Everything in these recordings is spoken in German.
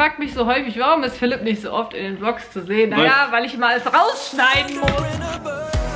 fragt mich so häufig, warum ist Philipp nicht so oft in den Vlogs zu sehen? Naja, weil ich mal alles rausschneiden muss.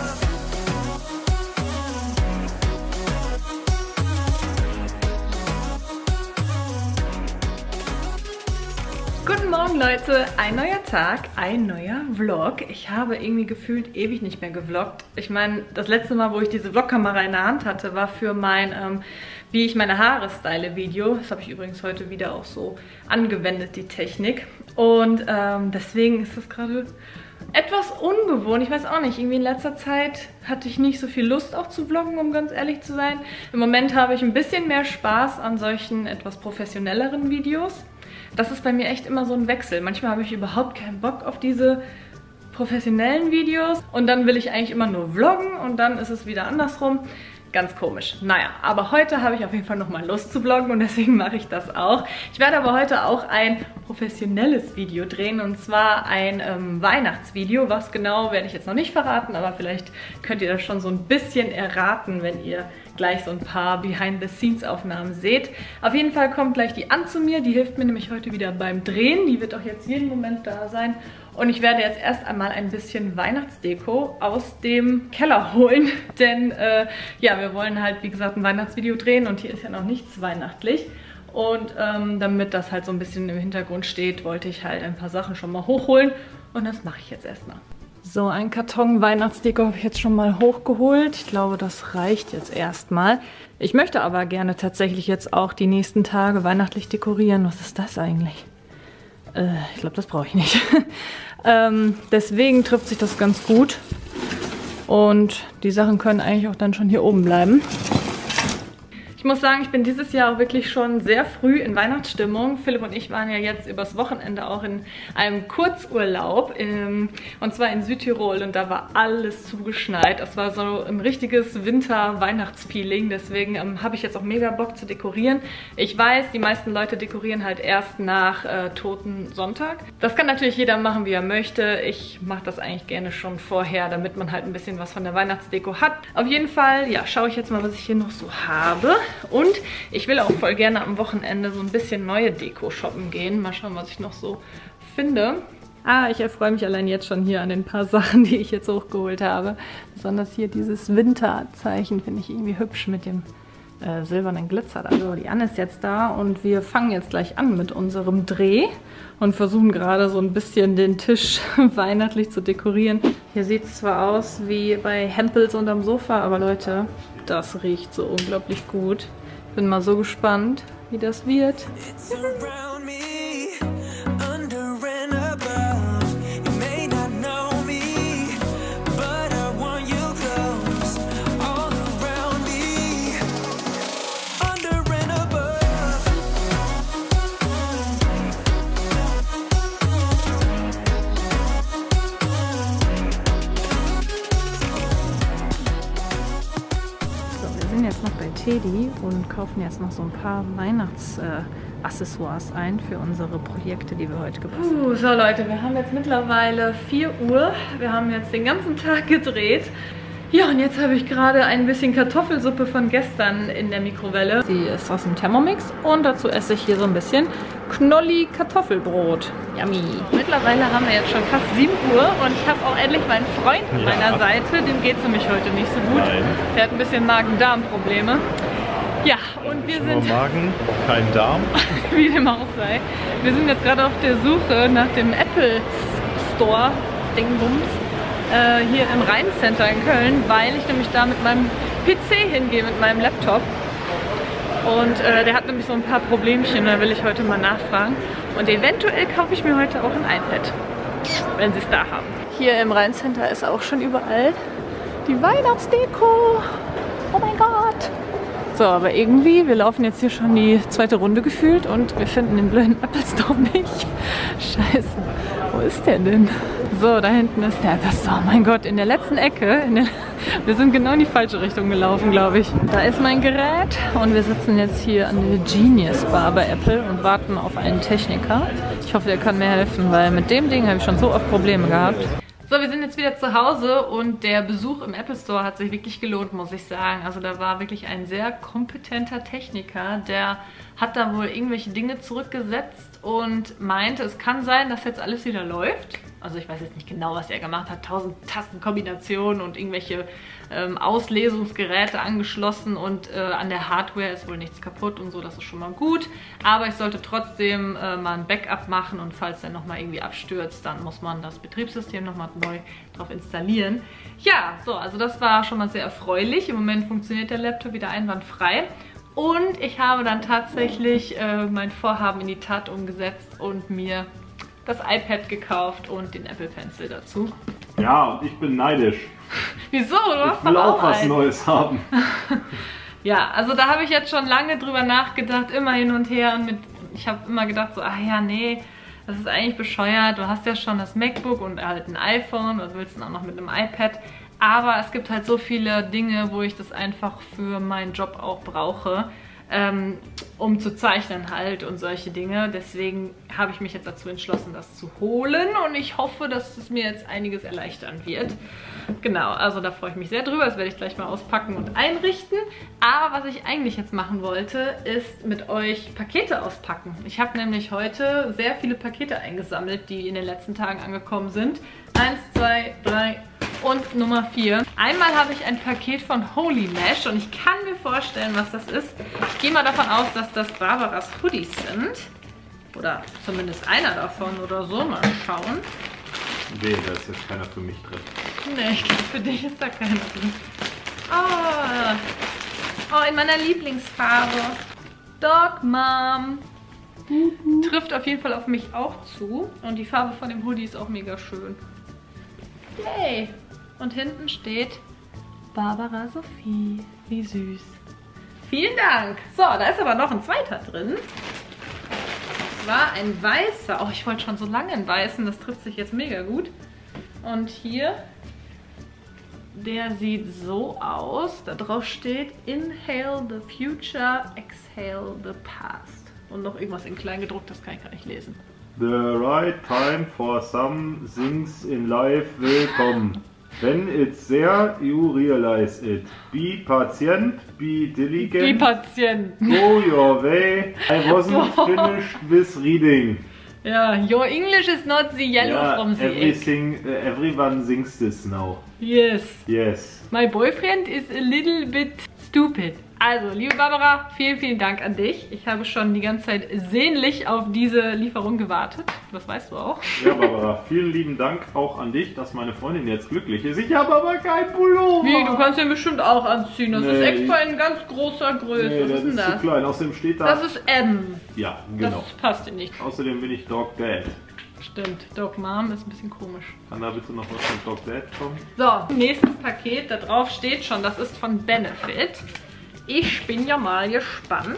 Guten Morgen Leute, ein neuer Tag, ein neuer Vlog. Ich habe irgendwie gefühlt ewig nicht mehr gevloggt. Ich meine, das letzte Mal, wo ich diese Vlogkamera in der Hand hatte, war für mein wie ich meine Haare style Video. Das habe ich übrigens heute wieder auch so angewendet, die Technik. Und deswegen ist das gerade etwas ungewohnt. Ich weiß auch nicht, irgendwie in letzter Zeit hatte ich nicht so viel Lust auch zu vloggen, um ganz ehrlich zu sein. Im Moment habe ich ein bisschen mehr Spaß an solchen etwas professionelleren Videos. Das ist bei mir echt immer so ein Wechsel. Manchmal habe ich überhaupt keinen Bock auf diese professionellen Videos und dann will ich eigentlich immer nur vloggen und dann ist es wieder andersrum. Ganz komisch. Naja, aber heute habe ich auf jeden Fall nochmal Lust zu vloggen und deswegen mache ich das auch. Ich werde aber heute auch ein professionelles Video drehen und zwar ein Weihnachtsvideo. Was genau, werde ich jetzt noch nicht verraten, aber vielleicht könnt ihr das schon so ein bisschen erraten, wenn ihr gleich so ein paar Behind-the-Scenes-Aufnahmen seht. Auf jeden Fall kommt gleich die Ann zu mir, die hilft mir nämlich heute wieder beim Drehen. Die wird auch jetzt jeden Moment da sein. Und ich werde jetzt erst einmal ein bisschen Weihnachtsdeko aus dem Keller holen, denn ja, wir wollen halt, wie gesagt, ein Weihnachtsvideo drehen und hier ist ja noch nichts weihnachtlich. Und damit das halt so ein bisschen im Hintergrund steht, wollte ich halt ein paar Sachen schon mal hochholen und das mache ich jetzt erstmal. So, ein Karton Weihnachtsdeko habe ich jetzt schon mal hochgeholt. Ich glaube, das reicht jetzt erstmal. Ich möchte aber gerne tatsächlich jetzt auch die nächsten Tage weihnachtlich dekorieren. Was ist das eigentlich? Ich glaube, das brauche ich nicht. Deswegen trifft sich das ganz gut. Und die Sachen können eigentlich auch dann schon hier oben bleiben. Ich muss sagen, ich bin dieses Jahr auch wirklich schon sehr früh in Weihnachtsstimmung. Philipp und ich waren ja jetzt übers Wochenende auch in einem Kurzurlaub, und zwar in Südtirol und da war alles zugeschneit. Das war so ein richtiges Winter-Weihnachtsfeeling, deswegen habe ich jetzt auch mega Bock zu dekorieren. Ich weiß, die meisten Leute dekorieren halt erst nach Toten Sonntag. Das kann natürlich jeder machen, wie er möchte. Ich mache das eigentlich gerne schon vorher, damit man halt ein bisschen was von der Weihnachtsdeko hat. Auf jeden Fall, ja, schaue ich jetzt mal, was ich hier noch so habe. Und ich will auch voll gerne am Wochenende so ein bisschen neue Deko shoppen gehen. Mal schauen, was ich noch so finde. Ich erfreue mich allein jetzt schon hier an den paar Sachen, die ich jetzt hochgeholt habe. Besonders hier dieses Winterzeichen finde ich irgendwie hübsch mit dem silbernen Glitzer. Also die Ann ist jetzt da und wir fangen jetzt gleich an mit unserem Dreh und versuchen gerade so ein bisschen den Tisch weihnachtlich zu dekorieren. Hier sieht es zwar aus wie bei Hempels unterm Sofa, aber Leute, das riecht so unglaublich gut. Bin mal so gespannt, wie das wird. Teddy und kaufen jetzt noch so ein paar Weihnachtsaccessoires ein für unsere Projekte, die wir heute gebastelt haben. So Leute, wir haben jetzt mittlerweile 4 Uhr. Wir haben jetzt den ganzen Tag gedreht. Ja, und jetzt habe ich gerade ein bisschen Kartoffelsuppe von gestern in der Mikrowelle. Sie ist aus dem Thermomix und dazu esse ich hier so ein bisschen Knolli Kartoffelbrot. Yummy. Mittlerweile haben wir jetzt schon fast 7 Uhr und ich habe auch endlich meinen Freund an meiner Seite. Dem geht es nämlich heute nicht so gut. Nein. Der hat ein bisschen Magen-Darm-Probleme. Ja, und wir sind... Magen, kein Darm. Wie dem auch sei. Wir sind jetzt gerade auf der Suche nach dem Apple Store, Dingbums, hier im Rhein-Center in Köln, weil ich nämlich da mit meinem PC hingehe, mit meinem Laptop. Und der hat nämlich so ein paar Problemchen, da will ich heute mal nachfragen. Und eventuell kaufe ich mir heute auch ein iPad, wenn sie es da haben. Hier im Rhein-Center ist auch schon überall die Weihnachtsdeko. Oh mein Gott! So, aber irgendwie, wir laufen jetzt hier schon die 2. Runde gefühlt und wir finden den blöden Apple Store nicht. Scheiße, wo ist der denn? So, da hinten ist der Apple Store. Oh mein Gott, in der letzten Ecke. Wir sind genau in die falsche Richtung gelaufen, glaube ich. Da ist mein Gerät und wir sitzen jetzt hier an der Genius Bar bei Apple und warten auf einen Techniker. Ich hoffe, der kann mir helfen, weil mit dem Ding habe ich schon so oft Probleme gehabt. So, wir sind jetzt wieder zu Hause und der Besuch im Apple Store hat sich wirklich gelohnt, muss ich sagen. Also da war wirklich ein sehr kompetenter Techniker, der hat da wohl irgendwelche Dinge zurückgesetzt und meinte, es kann sein, dass jetzt alles wieder läuft. Also ich weiß jetzt nicht genau, was er gemacht hat. 1000 Tastenkombinationen und irgendwelche Auslesungsgeräte angeschlossen und an der Hardware ist wohl nichts kaputt und so, das ist schon mal gut. Aber ich sollte trotzdem mal ein Backup machen und falls der nochmal irgendwie abstürzt, dann muss man das Betriebssystem nochmal neu drauf installieren. Ja, so, also das war schon mal sehr erfreulich. Im Moment funktioniert der Laptop wieder einwandfrei. Und ich habe dann tatsächlich mein Vorhaben in die Tat umgesetzt und mir das iPad gekauft und den Apple Pencil dazu. Ja, und ich bin neidisch. Wieso? Du hast ich will auch was Neues haben. Ja, also da habe ich jetzt schon lange drüber nachgedacht, immer hin und her. Und ich habe immer gedacht so, ach ja, nee, das ist eigentlich bescheuert. Du hast ja schon das MacBook und halt ein iPhone und willst dann auch noch mit einem iPad. Aber es gibt halt so viele Dinge, wo ich das einfach für meinen Job auch brauche, um zu zeichnen halt und solche Dinge. Deswegen habe ich mich jetzt dazu entschlossen, das zu holen und ich hoffe, dass es mir jetzt einiges erleichtern wird. Genau, also da freue ich mich sehr drüber. Das werde ich gleich mal auspacken und einrichten. Aber was ich eigentlich jetzt machen wollte, ist mit euch Pakete auspacken. Ich habe nämlich heute sehr viele Pakete eingesammelt, die in den letzten Tagen angekommen sind. 1, 2, 3 und Nummer 4. Einmal habe ich ein Paket von Holy Mesh und ich kann mir vorstellen, was das ist. Ich gehe mal davon aus, dass das Barbaras Hoodies sind. Oder zumindest einer davon oder so. Mal schauen. Nee, da ist jetzt keiner für mich drin. Nee, ich glaube, für dich ist da keiner drin. Oh, in meiner Lieblingsfarbe. Dog Mom. Trifft auf jeden Fall auf mich auch zu. Und die Farbe von dem Hoodie ist auch mega schön. Yay! Und hinten steht Barbara Sophie. Wie süß. Vielen Dank. So, da ist aber noch ein zweiter drin. Das war ein weißer. Oh, ich wollte schon so lange einen weißen. Das trifft sich jetzt mega gut. Und hier, der sieht so aus. Da drauf steht Inhale the future, exhale the past. Und noch irgendwas in klein gedruckt, das kann ich gar nicht lesen. The right time for some things in life will come. When it's there, you realize it. Be patient, be diligent. Be patient. Go your way. I wasn't finished with reading. Ja, your English is not the yellow from the egg. Everyone sings this now. Yes. Yes. My boyfriend is a little bit stupid. Also, liebe Barbara, vielen, vielen Dank an dich. Ich habe schon die ganze Zeit sehnlich auf diese Lieferung gewartet. Das weißt du auch. Ja, Barbara, vielen lieben Dank auch an dich, dass meine Freundin jetzt glücklich ist. Ich habe aber kein Pullover. Wie, du kannst den bestimmt auch anziehen. Das ist extra in ganz großer Größe. Nee, was ist denn das? Zu klein. Außerdem steht da... Das ist M. Ja, genau. Das passt dir nicht. Außerdem bin ich Dog Dad. Stimmt, Dog Mom ist ein bisschen komisch. Kann da bitte noch was von Dog Dad kommen? So, nächstes Paket, da drauf steht schon, das ist von Benefit. Ich bin ja mal gespannt.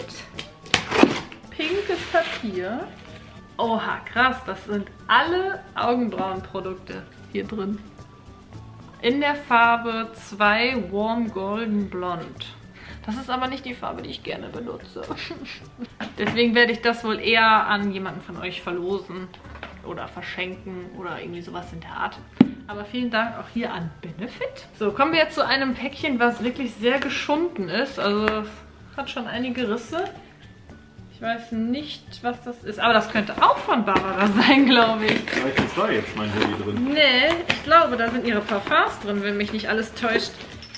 Pinkes Papier. Oha, krass, das sind alle Augenbrauenprodukte hier drin. In der Farbe 2 Warm Golden Blond. Das ist aber nicht die Farbe, die ich gerne benutze. Deswegen werde ich das wohl eher an jemanden von euch verlosen oder verschenken oder irgendwie sowas in der Art. Aber vielen Dank auch hier an Benefit. So, kommen wir jetzt zu einem Päckchen, was wirklich sehr geschunden ist. Also, es hat schon einige Risse. Ich weiß nicht, was das ist. Aber das könnte auch von Barbara sein, glaube ich. Vielleicht ist da jetzt mein Hoodie drin. Nee, ich glaube, da sind ihre Parfums drin, wenn mich nicht alles täuscht.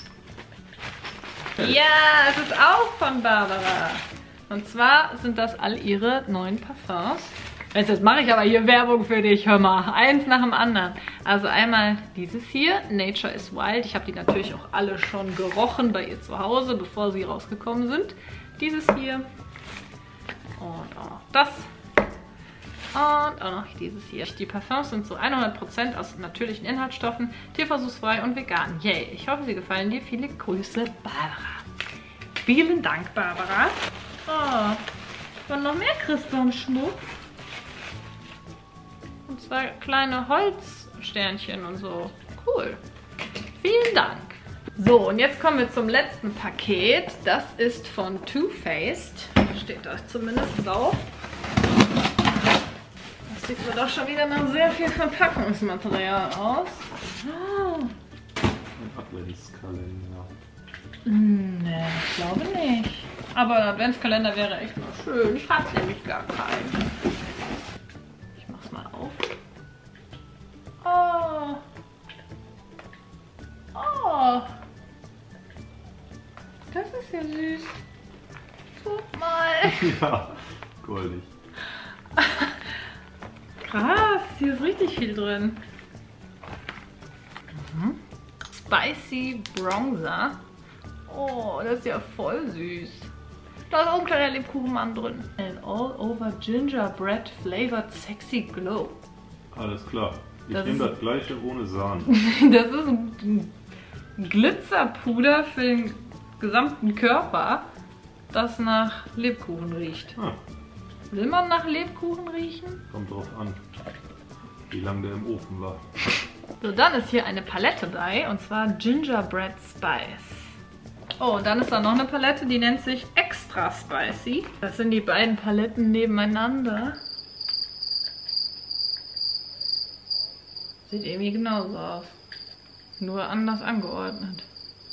Ja, es ist auch von Barbara. Und zwar sind das all ihre neuen Parfums. Jetzt mache ich aber hier Werbung für dich, hör mal. Eins nach dem anderen. Also einmal dieses hier, Nature is Wild. Ich habe die natürlich auch alle schon gerochen bei ihr zu Hause, bevor sie rausgekommen sind. Dieses hier. Und auch noch das. Und auch noch dieses hier. Die Parfums sind zu 100% aus natürlichen Inhaltsstoffen, tierversuchsfrei und vegan. Yay! Ich hoffe, sie gefallen dir. Viele Grüße, Barbara. Vielen Dank, Barbara. Oh, und noch mehr Christbaumschmuck. Und zwei kleine Holzsternchen und so. Cool. Vielen Dank. So, und jetzt kommen wir zum letzten Paket. Das ist von Too Faced. Steht da zumindest drauf. Das sieht mir doch schon wieder nach sehr viel Verpackungsmaterial aus. Oh. Ein Adventskalender. Nee, ich glaube nicht. Aber ein Adventskalender wäre echt mal schön. Ich habe nämlich gar keinen. Ich mach's mal auf. Oh. Oh. Das ist ja süß. Guck mal. Ja, goldig. Krass, hier ist richtig viel drin. Spicy Bronzer. Oh, das ist ja voll süß. Da ist auch ein kleiner Lebkuchenmann drin. An all-over gingerbread flavored sexy glow. Alles klar. Ich Das nehme ist- das gleiche ohne Sahne. Das ist ein Glitzerpuder für den gesamten Körper, das nach Lebkuchen riecht. Ah, Will man nach Lebkuchen riechen? kommt drauf an, wie lange der im Ofen war. So, dann ist hier eine Palette bei, und zwar Gingerbread Spice. Oh, und dann ist da noch eine Palette, die nennt sich Extra Spicy. Das sind die beiden Paletten nebeneinander. Sieht irgendwie genauso aus. Nur anders angeordnet.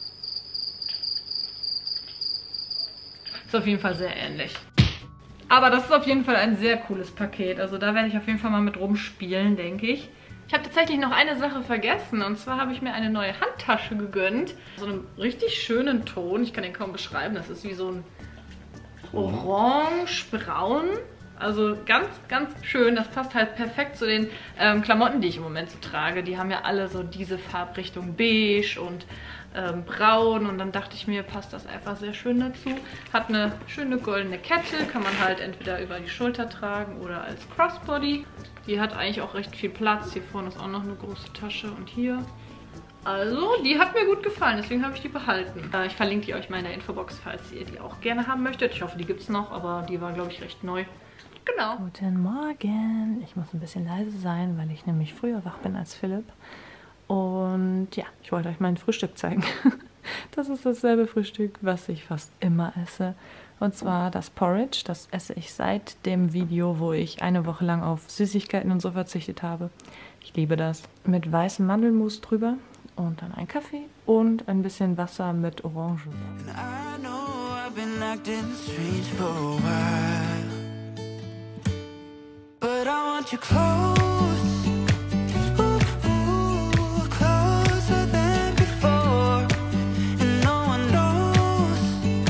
Ist auf jeden Fall sehr ähnlich. Aber das ist auf jeden Fall ein sehr cooles Paket. Also da werde ich auf jeden Fall mal mit rumspielen, denke ich. Ich habe tatsächlich noch eine Sache vergessen. Und zwar habe ich mir eine neue Handtasche gegönnt. So einen richtig schönen Ton. Ich kann den kaum beschreiben. Das ist wie so ein orange-braun. Also ganz, ganz schön. Das passt halt perfekt zu den Klamotten, die ich im Moment so trage. Die haben ja alle so diese Farbrichtung beige und braun. Und dann dachte ich mir, passt das einfach sehr schön dazu. Hat eine schöne goldene Kette. Kann man halt entweder über die Schulter tragen oder als Crossbody. Die hat eigentlich auch recht viel Platz. Hier vorne ist auch noch eine große Tasche und hier. Also, die hat mir gut gefallen, deswegen habe ich die behalten. Ich verlinke die euch mal in der Infobox, falls ihr die auch gerne haben möchtet. Ich hoffe, die gibt es noch, aber die war, glaube ich, recht neu. Genau. Guten Morgen. Ich muss ein bisschen leise sein, weil ich nämlich früher wach bin als Philipp. Und ja, ich wollte euch mein Frühstück zeigen. Das ist dasselbe Frühstück, was ich fast immer esse. Und zwar das Porridge. Das esse ich seit dem Video, wo ich eine Woche lang auf Süßigkeiten und so verzichtet habe. Ich liebe das. Mit weißem Mandelmus drüber und dann ein Kaffee und ein bisschen Wasser mit Orangen. And I know I've been acting strange for a while, but I want you close, ooh, closer than before, and no one knows,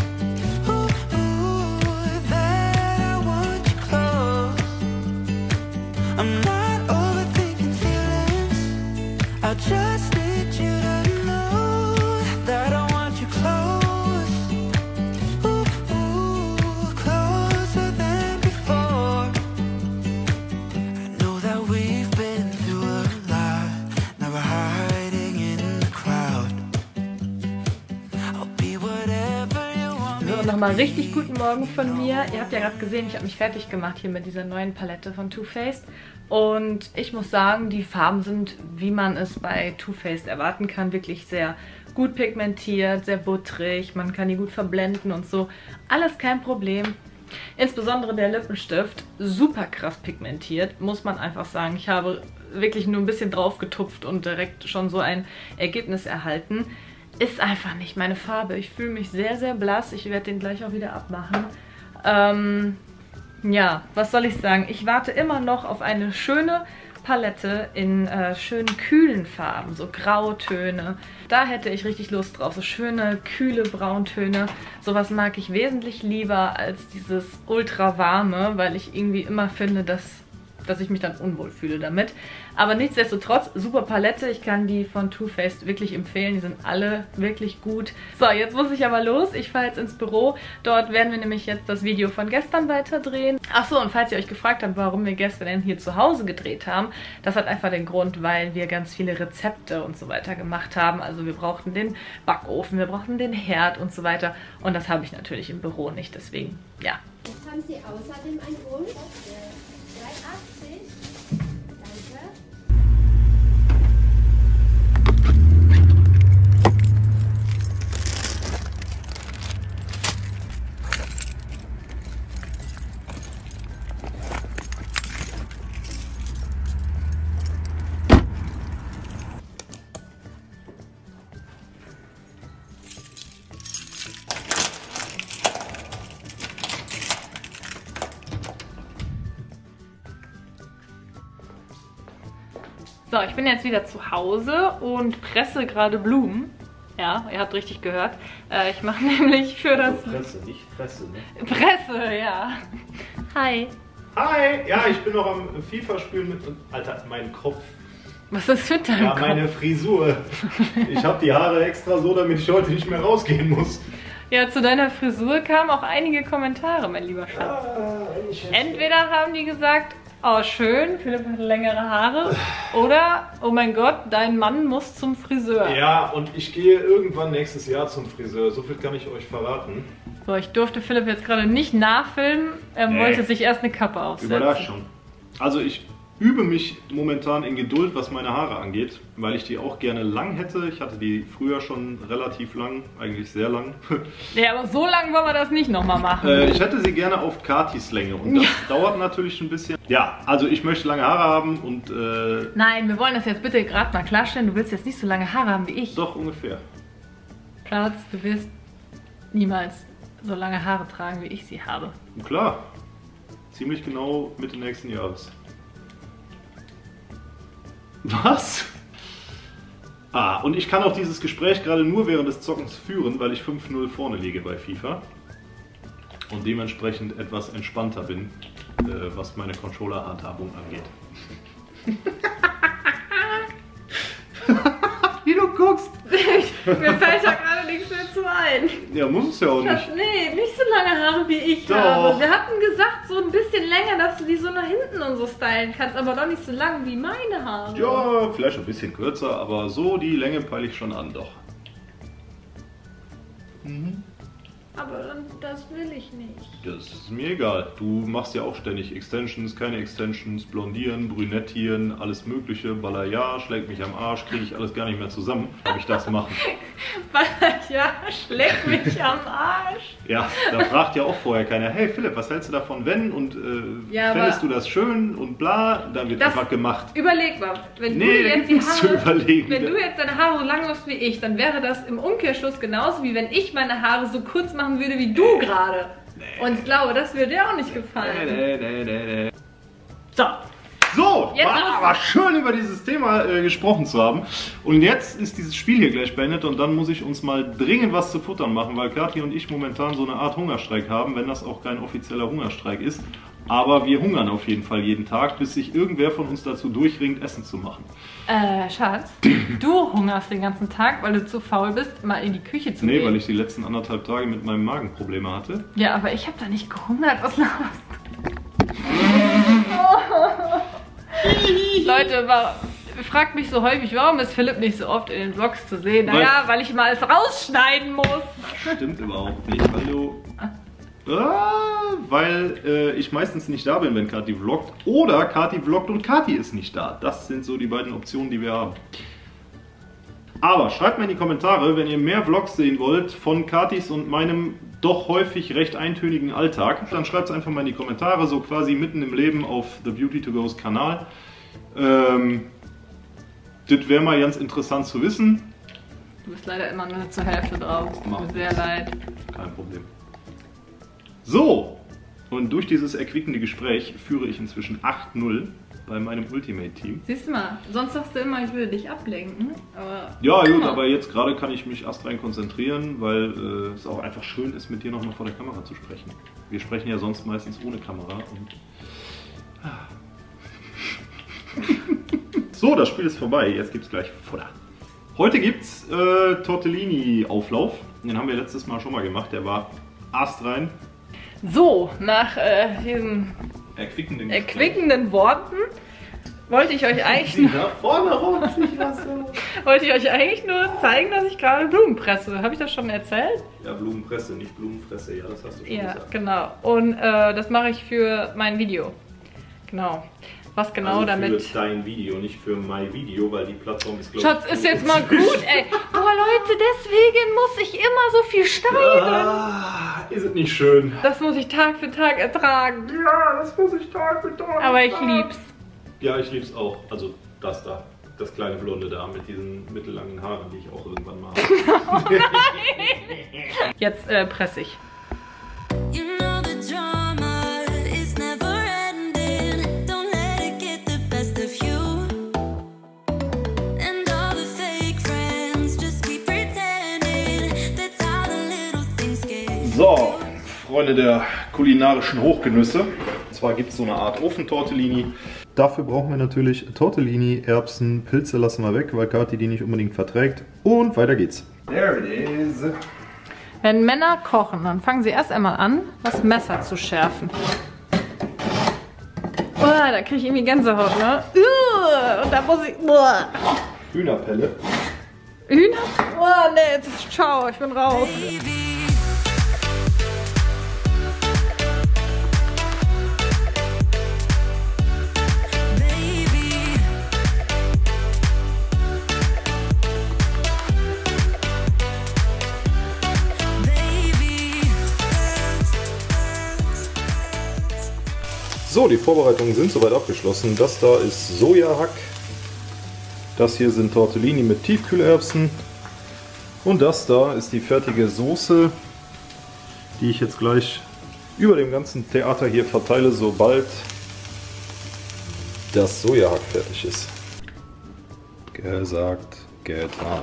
ooh, that I want you close. I'm not overthinking feelings, I just need you to know that I want you close, ooh, closer than before. I know that we've been through a lot, now we're hiding in the crowd. I'll be whatever you want me So, to nochmal be. richtig guten Morgen von mir. Ihr habt ja gerade gesehen, ich habe mich fertig gemacht hier mit dieser neuen Palette von Too Faced. Und ich muss sagen, die Farben sind, wie man es bei Too Faced erwarten kann, wirklich sehr gut pigmentiert, sehr butterig. Man kann die gut verblenden und so. Alles kein Problem. Insbesondere der Lippenstift, super krass pigmentiert, muss man einfach sagen. Ich habe wirklich nur ein bisschen drauf getupft und direkt schon so ein Ergebnis erhalten. Ist einfach nicht meine Farbe. Ich fühle mich sehr, sehr blass. Ich werde den gleich auch wieder abmachen. Ja, was soll ich sagen? Ich warte immer noch auf eine schöne Palette in schönen kühlen Farben, so Grautöne. Da hätte ich richtig Lust drauf, so schöne, kühle Brauntöne. Sowas mag ich wesentlich lieber als dieses ultra warme, weil ich irgendwie immer finde, dass ich mich dann unwohl fühle damit. Aber nichtsdestotrotz, super Palette. Ich kann die von Too Faced wirklich empfehlen. Die sind alle wirklich gut. So, jetzt muss ich aber los. Ich fahre jetzt ins Büro. Dort werden wir nämlich jetzt das Video von gestern weiterdrehen. Achso, und falls ihr euch gefragt habt, warum wir gestern denn hier zu Hause gedreht haben, das hat einfach den Grund, weil wir ganz viele Rezepte und so weiter gemacht haben. Also wir brauchten den Backofen, wir brauchten den Herd und so weiter. Und das habe ich natürlich im Büro nicht. Deswegen, ja. Jetzt haben Sie außerdem ein Wunsch. 3,80. Danke. So, ich bin jetzt wieder zu Hause und presse gerade Blumen. Ja, ihr habt richtig gehört. Ich mache nämlich für das... Presse, nicht Fresse, ne? Presse, ja. Hi. Hi! Ja, ich bin noch am FIFA-Spielen mit... Alter, mein Kopf. Was ist mit deinem Kopf? Meine Frisur. Ich habe die Haare extra so, damit ich heute nicht mehr rausgehen muss. Ja, zu deiner Frisur kamen auch einige Kommentare, mein lieber Schatz. Entweder haben die gesagt, oh schön, Philipp hat längere Haare. Oder, oh mein Gott, dein Mann muss zum Friseur. Ja, und ich gehe irgendwann nächstes Jahr zum Friseur. So viel kann ich euch verraten. So, ich durfte Philipp jetzt gerade nicht nachfilmen. Er wollte sich erst eine Kappe aufsetzen. Überraschung. Also ich übe mich momentan in Geduld, was meine Haare angeht, weil ich die auch gerne lang hätte. Ich hatte die früher schon relativ lang, eigentlich sehr lang. Ja, aber so lang wollen wir das nicht nochmal machen. Ich hätte sie gerne auf Katis Länge und das dauert natürlich ein bisschen. Ja, also ich möchte lange Haare haben und... Nein, wir wollen das jetzt bitte gerade mal klarstellen. Du willst jetzt nicht so lange Haare haben wie ich. Doch, ungefähr. Schatz, du wirst niemals so lange Haare tragen, wie ich sie habe. Klar, ziemlich genau Mitte nächsten Jahres. Was? Ah, und ich kann auch dieses Gespräch gerade nur während des Zockens führen, weil ich 5-0 vorne liege bei FIFA. Und dementsprechend etwas entspannter bin, was meine Controller-Handhabung angeht. Wie du guckst! Mir fällt da gerade nichts mehr zu ein. Ja, muss es ja auch Schatz, nicht. nee, nicht so lange Haare wie ich Doch. habe. Wir hatten gesagt, so ein bisschen länger, dass du die so nach hinten und so stylen kannst, aber doch nicht so lang wie meine Haare. Ja, vielleicht ein bisschen kürzer, aber so die Länge peile ich schon an, doch. Aber das will ich nicht. Das ist mir egal. Du machst ja auch ständig Extensions, keine Extensions, blondieren, brünettieren, alles mögliche, Balayage, schlägt mich am Arsch, kriege ich alles gar nicht mehr zusammen, ob ich das mache. Ja, schlägt mich am Arsch. Ja, da fragt ja auch vorher keiner, hey Philipp, was hältst du davon, wenn? Und Ja, fändest du das schön und bla, dann wird einfach gemacht. Überleg mal, wenn Nee, du da jetzt gibt's nichts zu überlegen. wenn du jetzt deine Haare so lang machst wie ich, dann wäre das im Umkehrschluss genauso, wie wenn ich meine Haare so kurz machen würde wie du gerade. Und ich glaube, das würde dir auch nicht gefallen. Nee. So, So, Jetzt los. war schön über dieses Thema gesprochen zu haben. Und jetzt ist dieses Spiel hier gleich beendet und dann muss ich uns mal dringend was zu futtern machen, weil Kathi und ich momentan so eine Art Hungerstreik haben, wenn das auch kein offizieller Hungerstreik ist. Aber wir hungern auf jeden Fall jeden Tag, bis sich irgendwer von uns dazu durchringt, Essen zu machen. Schatz, du hungerst den ganzen Tag, weil du zu faul bist, mal in die Küche zu gehen. Nee, weil ich die letzten 1,5 Tage mit meinem Magen Probleme hatte. Ja, aber ich habe da nicht gehungert. Was laberst du? Leute, fragt mich so häufig, warum ist Philipp nicht so oft in den Vlogs zu sehen? Naja, weil ich mal es rausschneiden muss. Stimmt überhaupt nicht. Hallo. Weil ich meistens nicht da bin, wenn Kathi vloggt. Oder Kathi vloggt und Kathi ist nicht da. Das sind so die beiden Optionen, die wir haben. Aber schreibt mir in die Kommentare, wenn ihr mehr Vlogs sehen wollt von Kathis und meinem doch häufig recht eintönigen Alltag. Dann schreibt es einfach mal in die Kommentare, so quasi mitten im Leben auf The Beauty to Go's Kanal. Das wäre mal ganz interessant zu wissen. Du bist leider immer nur zur Hälfte drauf. Es tut mir sehr leid. Kein Problem. So, und durch dieses erquickende Gespräch führe ich inzwischen 8-0 bei meinem Ultimate-Team. Siehst du mal, sonst sagst du immer, ich würde dich ablenken. Aber Ja, gut, aber jetzt gerade kann ich mich astrein konzentrieren, weil es auch einfach schön ist, mit dir nochmal vor der Kamera zu sprechen. Wir sprechen ja sonst meistens ohne Kamera. Und so, das Spiel ist vorbei, jetzt gibt es gleich Futter. Heute gibt es Tortellini-Auflauf. Den haben wir letztes Mal schon mal gemacht, der war astrein. so, nach diesen erquickenden Worten wollte ich euch eigentlich nur zeigen, dass ich gerade Blumen presse. Habe ich das schon erzählt? Ja, Blumenpresse, nicht Blumenfresse, ja, das hast du schon gesagt. Genau. Und das mache ich für mein Video. Genau. Was genau Also damit... für dein Video, nicht für mein Video, weil die Plattform ist, glaube Schatz, ist jetzt mal gut, ey. Oh Leute, deswegen muss ich immer so viel schneiden. Ist es nicht schön? Das muss ich Tag für Tag ertragen. Ja, das muss ich Tag für Tag. Aber ich lieb's. Ja, ich lieb's auch. Also das da. Das kleine Blonde da mit diesen mittellangen Haaren, die ich auch irgendwann mal habe. Jetzt presse ich. You know the drama is never ending. Don't let it get the best of you. Freunde der kulinarischen Hochgenüsse. Und zwar gibt es so eine Art Ofentortellini. Dafür brauchen wir natürlich Tortellini, Erbsen, Pilze lassen wir weg, weil Kathi die nicht unbedingt verträgt. Und weiter geht's. There it is. Wenn Männer kochen, dann fangen sie erst einmal an, das Messer zu schärfen. Oh, da kriege ich irgendwie Gänsehaut, ne? Und da muss ich... Hühnerpelle. Hühner? Oh, nee, jetzt ist ciao, ich bin raus. So, die Vorbereitungen sind soweit abgeschlossen. Das da ist Sojahack. Das hier sind Tortellini mit Tiefkühlerbsen. Und das da ist die fertige Soße, die ich jetzt gleich über dem ganzen Theater hier verteile, sobald das Sojahack fertig ist. Gesagt, getan.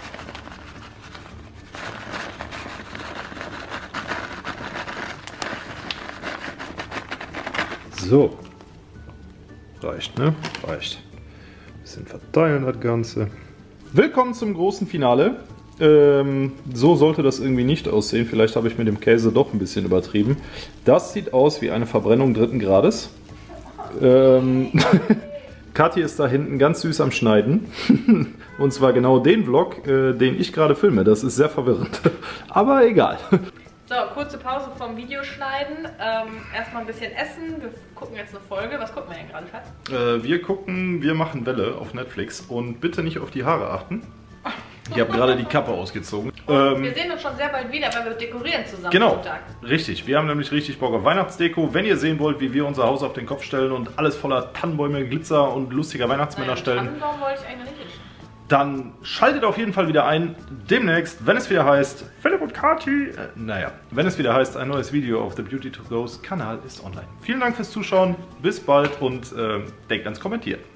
So, reicht, ne? Reicht. Bisschen verteilen das Ganze. Willkommen zum großen Finale. So sollte das irgendwie nicht aussehen. Vielleicht habe ich mit dem Käse doch ein bisschen übertrieben. Das sieht aus wie eine Verbrennung 3. Grades. Kathi ist da hinten ganz süß am Schneiden. Und zwar genau den Vlog, den ich gerade filme. Das ist sehr verwirrend. Aber egal. So, kurze Pause vom Videoschneiden. Erstmal ein bisschen essen. Wir gucken jetzt eine Folge. Was gucken wir denn gerade, Schatz? Wir machen Welle auf Netflix und bitte nicht auf die Haare achten. Ich habe gerade die Kappe ausgezogen. Wir sehen uns schon sehr bald wieder, weil wir dekorieren zusammen. Genau, richtig. Wir haben nämlich richtig Bock auf Weihnachtsdeko. Wenn ihr sehen wollt, wie wir unser Haus auf den Kopf stellen und alles voller Tannenbäume, Glitzer und lustiger Weihnachtsmänner stellen, Tannenbaum wollte ich eigentlich nicht. dann schaltet auf jeden Fall wieder ein. Demnächst, wenn es wieder heißt, Philipp und Kathi, wenn es wieder heißt, ein neues Video auf The Beauty to Go's Kanal ist online. Vielen Dank fürs Zuschauen, bis bald und denkt ans Kommentieren.